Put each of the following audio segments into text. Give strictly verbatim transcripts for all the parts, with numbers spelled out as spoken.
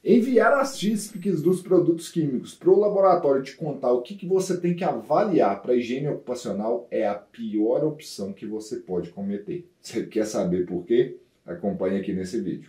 Enviar as físicas dos produtos químicos para o laboratório te contar o que, que você tem que avaliar para a higiene ocupacional é a pior opção que você pode cometer. Você quer saber por quê? Acompanhe aqui nesse vídeo.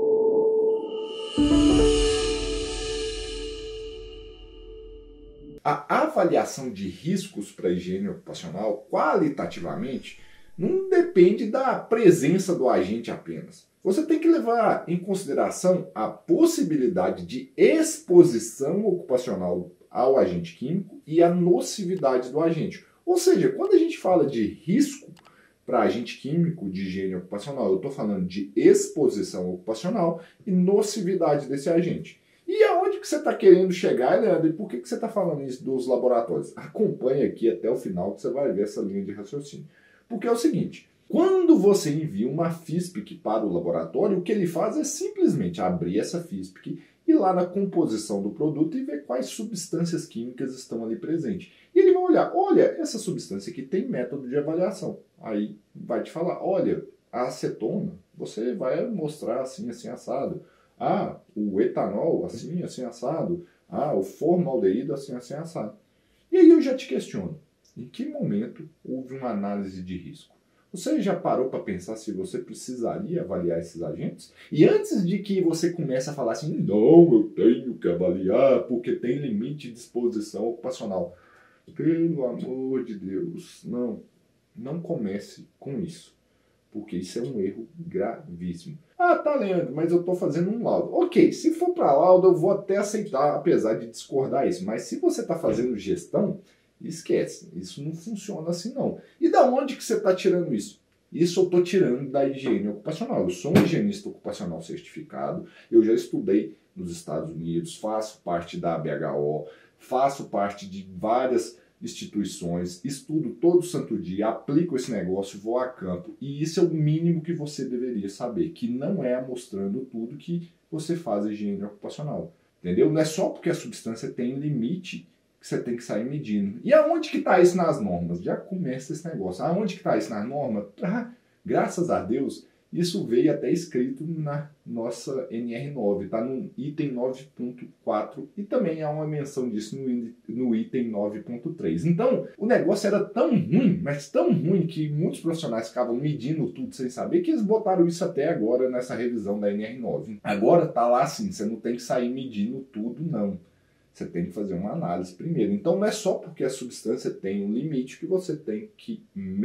A avaliação de riscos para a higiene ocupacional, qualitativamente, não depende da presença do agente apenas. Você tem que levar em consideração a possibilidade de exposição ocupacional ao agente químico e a nocividade do agente. Ou seja, quando a gente fala de risco para agente químico de higiene ocupacional, eu estou falando de exposição ocupacional e nocividade desse agente. E aonde que você está querendo chegar, Leandro? E por que, que você está falando isso dos laboratórios? Acompanhe aqui até o final que você vai ver essa linha de raciocínio. Porque é o seguinte, quando você envia uma física para o laboratório, o que ele faz é simplesmente abrir essa física e ir lá na composição do produto e ver quais substâncias químicas estão ali presentes. E ele vai olhar, olha, essa substância aqui tem método de avaliação. Aí vai te falar, olha, a acetona, você vai mostrar assim, assim, assado. Ah, o etanol, assim, assim, assado. Ah, o formaldeído, assim, assim, assado. E aí eu já te questiono, em que momento houve uma análise de risco? Você já parou para pensar se você precisaria avaliar esses agentes? E antes de que você comece a falar assim, não, eu tenho que avaliar porque tem limite de exposição ocupacional. Pelo amor de Deus, não, não comece com isso. Porque isso é um erro gravíssimo. Ah, tá, Leandro, mas eu estou fazendo um laudo. Ok, se for para laudo eu vou até aceitar, apesar de discordar isso. Mas se você está fazendo gestão, esquece, isso não funciona assim não. E da onde que você está tirando isso? Isso eu estou tirando da higiene ocupacional. Eu sou um higienista ocupacional certificado, eu já estudei nos Estados Unidos, faço parte da A B H O, faço parte de várias instituições, estudo todo santo dia, aplico esse negócio, vou a campo. E isso é o mínimo que você deveria saber, que não é mostrando tudo que você faz a higiene ocupacional. Entendeu? Não é só porque a substância tem limite que você tem que sair medindo. E aonde que está isso nas normas? Já começa esse negócio. Aonde que está isso nas normas? Ah, graças a Deus, isso veio até escrito na nossa N R nove, está no item nove ponto quatro e também há uma menção disso no, no item nove ponto três. Então, o negócio era tão ruim, mas tão ruim que muitos profissionais ficavam medindo tudo sem saber que eles botaram isso até agora nessa revisão da N R nove. Agora está lá assim, você não tem que sair medindo tudo, não. Você tem que fazer uma análise primeiro. Então não é só porque a substância tem um limite que você tem que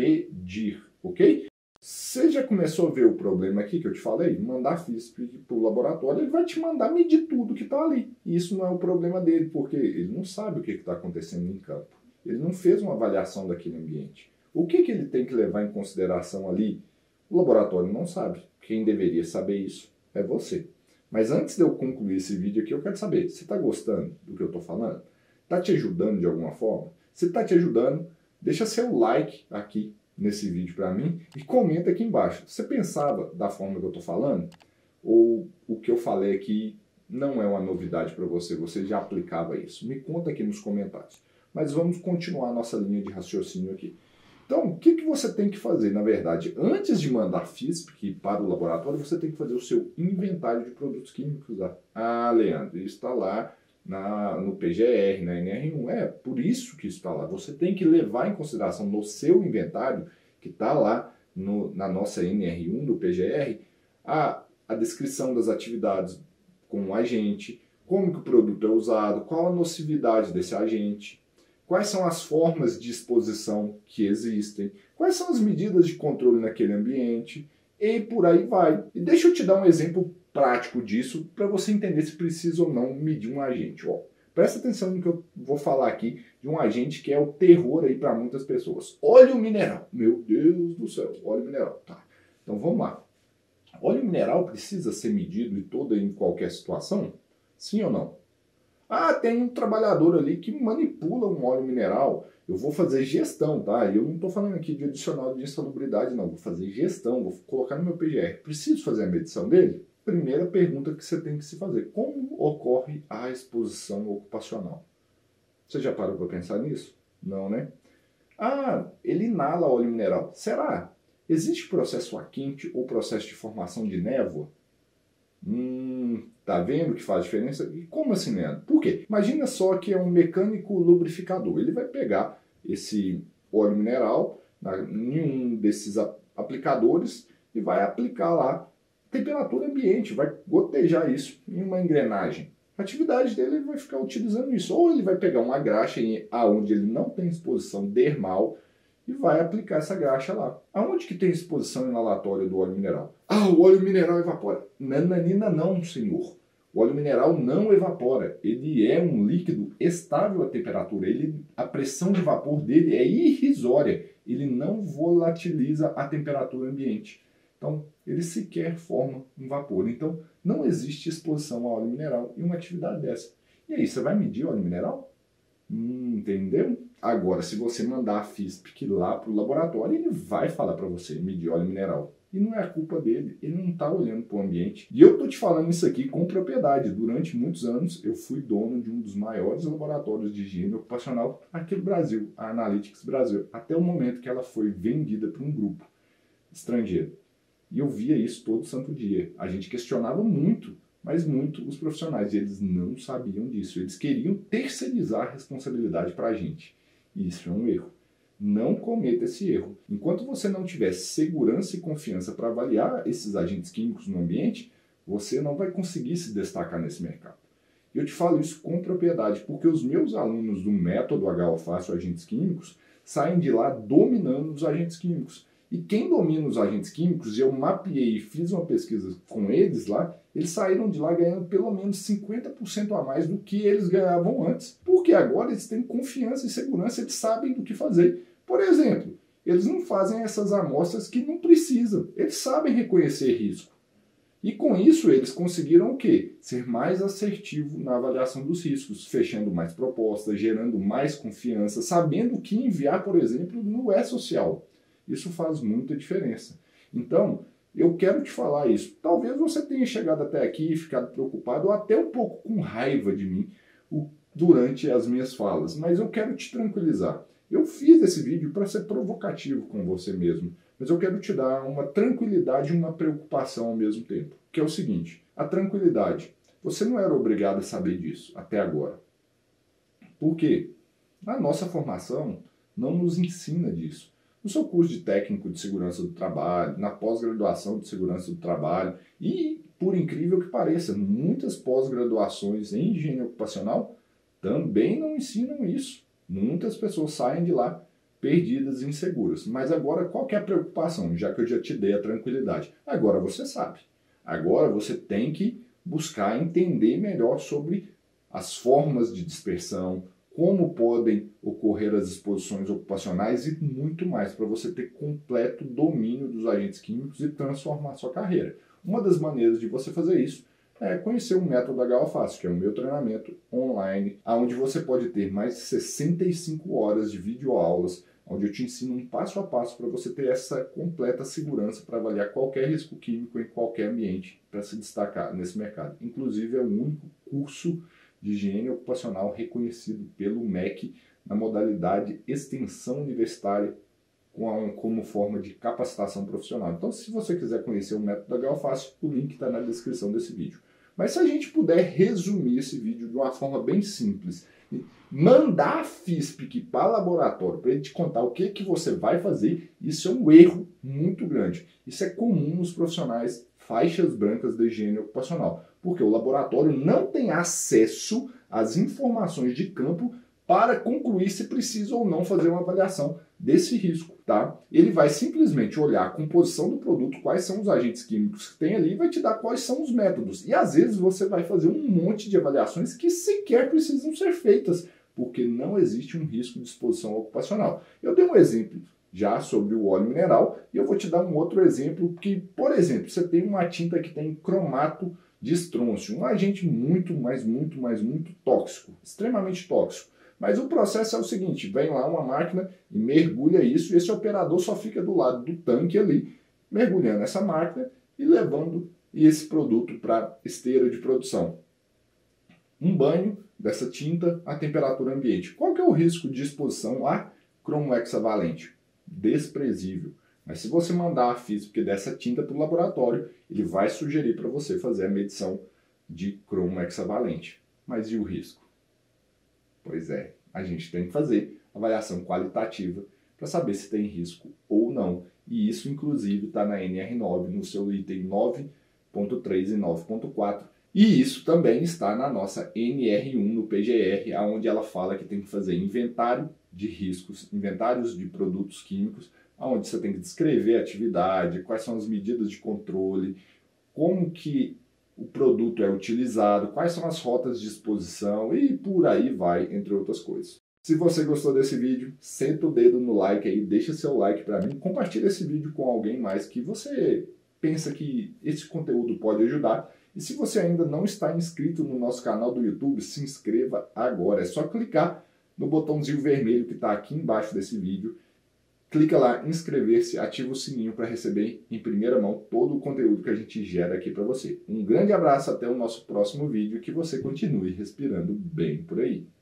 medir, ok? Você já começou a ver o problema aqui que eu te falei? Mandar física para o laboratório, ele vai te mandar medir tudo que está ali. E isso não é o problema dele, porque ele não sabe o que está acontecendo em campo. Ele não fez uma avaliação daquele ambiente. O que, que ele tem que levar em consideração ali? O laboratório não sabe. Quem deveria saber isso é você. Mas antes de eu concluir esse vídeo aqui, eu quero saber, você está gostando do que eu estou falando? Está te ajudando de alguma forma? Se está te ajudando, deixa seu like aqui nesse vídeo para mim e comenta aqui embaixo. Você pensava da forma que eu estou falando? Ou o que eu falei aqui não é uma novidade para você? Você já aplicava isso? Me conta aqui nos comentários. Mas vamos continuar a nossa linha de raciocínio aqui. Então, o que, que você tem que fazer? Na verdade, antes de mandar física para o laboratório, você tem que fazer o seu inventário de produtos químicos lá. Ah, Leandro, isso está lá na, no P G R, na N R um. É por isso que isso está lá. Você tem que levar em consideração no seu inventário, que está lá no, na nossa N R um do P G R, a, a descrição das atividades com o agente, como que o produto é usado, qual a nocividade desse agente, quais são as formas de exposição que existem, quais são as medidas de controle naquele ambiente, e por aí vai. E deixa eu te dar um exemplo prático disso para você entender se precisa ou não medir um agente. Ó, presta atenção no que eu vou falar aqui de um agente que é o terror aí para muitas pessoas. Óleo mineral. Meu Deus do céu, óleo mineral. Tá. Então vamos lá. Óleo mineral precisa ser medido em toda e em qualquer situação? Sim ou não? Ah, tem um trabalhador ali que manipula um óleo mineral. Eu vou fazer gestão, tá? Eu não estou falando aqui de adicional de insalubridade, não. Vou fazer gestão, vou colocar no meu P G R. Preciso fazer a medição dele? Primeira pergunta que você tem que se fazer. Como ocorre a exposição ocupacional? Você já parou para pensar nisso? Não, né? Ah, ele inala óleo mineral. Será? Existe processo a quente ou processo de formação de névoa? Hum, tá vendo que faz diferença? E como assim, Leandro? Por quê? Imagina só que é um mecânico lubrificador. Ele vai pegar esse óleo mineral na, em um desses aplicadores e vai aplicar lá temperatura ambiente, vai gotejar isso em uma engrenagem. A atividade dele ele vai ficar utilizando isso. Ou ele vai pegar uma graxa em, aonde ele não tem exposição dermal e vai aplicar essa graxa lá. Aonde que tem exposição inalatória do óleo mineral? Ah, o óleo mineral evapora. Nananina não, senhor. O óleo mineral não evapora. Ele é um líquido estável à temperatura. Ele, a pressão de vapor dele é irrisória. Ele não volatiliza a temperatura ambiente. Então, ele sequer forma um vapor. Então, não existe exposição a óleo mineral em uma atividade dessa. E aí, você vai medir óleo mineral? Hum, entendeu? Agora, se você mandar a FISPIC lá para o laboratório, ele vai falar para você medir óleo mineral. E não é a culpa dele, ele não está olhando para o ambiente. E eu estou te falando isso aqui com propriedade. Durante muitos anos, eu fui dono de um dos maiores laboratórios de higiene ocupacional aqui do Brasil, a Analytics Brasil, até o momento que ela foi vendida para um grupo estrangeiro. E eu via isso todo santo dia. A gente questionava muito, mas muito os profissionais. E eles não sabiam disso. Eles queriam terceirizar a responsabilidade para a gente. E isso é um erro. Não cometa esse erro. Enquanto você não tiver segurança e confiança para avaliar esses agentes químicos no ambiente, você não vai conseguir se destacar nesse mercado. E eu te falo isso com propriedade, porque os meus alunos do método H O Fácil Agentes Químicos saem de lá dominando os agentes químicos. E quem domina os agentes químicos, e eu mapeei e fiz uma pesquisa com eles lá, eles saíram de lá ganhando pelo menos cinquenta por cento a mais do que eles ganhavam antes. Porque agora eles têm confiança e segurança, eles sabem do que fazer. Por exemplo, eles não fazem essas amostras que não precisam. Eles sabem reconhecer risco. E com isso eles conseguiram o quê? Ser mais assertivo na avaliação dos riscos, fechando mais propostas, gerando mais confiança, sabendo o que enviar, por exemplo, no E-Social. Isso faz muita diferença. Então, eu quero te falar isso. Talvez você tenha chegado até aqui e ficado preocupado ou até um pouco com raiva de mim durante as minhas falas, mas eu quero te tranquilizar. Eu fiz esse vídeo para ser provocativo com você mesmo, mas eu quero te dar uma tranquilidade e uma preocupação ao mesmo tempo, que é o seguinte: a tranquilidade. Você não era obrigado a saber disso até agora. Por quê? A nossa formação não nos ensina disso. No seu curso de técnico de segurança do trabalho, na pós-graduação de segurança do trabalho e, por incrível que pareça, muitas pós-graduações em higiene ocupacional também não ensinam isso. Muitas pessoas saem de lá perdidas e inseguras. Mas agora, qual que é a preocupação? Já que eu já te dei a tranquilidade. Agora você sabe. Agora você tem que buscar entender melhor sobre as formas de dispersão, como podem ocorrer as exposições ocupacionais e muito mais, para você ter completo domínio dos agentes químicos e transformar sua carreira. Uma das maneiras de você fazer isso é conhecer o método H O Fácil, que é o meu treinamento online, onde você pode ter mais de sessenta e cinco horas de videoaulas, onde eu te ensino um passo a passo para você ter essa completa segurança para avaliar qualquer risco químico em qualquer ambiente para se destacar nesse mercado. Inclusive, é o único curso de higiene ocupacional reconhecido pelo M E C na modalidade extensão universitária como forma de capacitação profissional. Então, se você quiser conhecer o método H O Fácil, o link está na descrição desse vídeo. Mas se a gente puder resumir esse vídeo de uma forma bem simples, mandar a FISPIC para o laboratório para ele te contar o que, que você vai fazer, isso é um erro muito grande. Isso é comum nos profissionais faixas brancas da higiene ocupacional, porque o laboratório não tem acesso às informações de campo para concluir se precisa ou não fazer uma avaliação desse risco, tá? Ele vai simplesmente olhar a composição do produto, quais são os agentes químicos que tem ali e vai te dar quais são os métodos. E às vezes você vai fazer um monte de avaliações que sequer precisam ser feitas, porque não existe um risco de exposição ocupacional. Eu dei um exemplo já sobre o óleo mineral e eu vou te dar um outro exemplo que, por exemplo, você tem uma tinta que tem cromato de estrôncio, um agente muito, mais, muito, mais, muito tóxico, extremamente tóxico. Mas o processo é o seguinte, vem lá uma máquina e mergulha isso, e esse operador só fica do lado do tanque ali, mergulhando essa máquina e levando esse produto para esteira de produção. Um banho dessa tinta à temperatura ambiente. Qual que é o risco de exposição a cromo hexavalente? Desprezível. Mas se você mandar a física que dessa tinta para o laboratório, ele vai sugerir para você fazer a medição de cromo hexavalente. Mas e o risco? Pois é, a gente tem que fazer avaliação qualitativa para saber se tem risco ou não. E isso, inclusive, está na N R nove, no seu item nove ponto três e nove ponto quatro. E isso também está na nossa N R um, no P G R, onde ela fala que tem que fazer inventário de riscos, inventários de produtos químicos, onde você tem que descrever a atividade, quais são as medidas de controle, como que o produto é utilizado, quais são as rotas de exposição e por aí vai, entre outras coisas. Se você gostou desse vídeo, senta o dedo no like aí, deixa seu like para mim, compartilha esse vídeo com alguém mais que você pensa que esse conteúdo pode ajudar. E se você ainda não está inscrito no nosso canal do YouTube, se inscreva agora. É só clicar no botãozinho vermelho que está aqui embaixo desse vídeo. Clica lá, inscrever-se, ativa o sininho para receber em primeira mão todo o conteúdo que a gente gera aqui para você. Um grande abraço, até o nosso próximo vídeo e que você continue respirando bem por aí.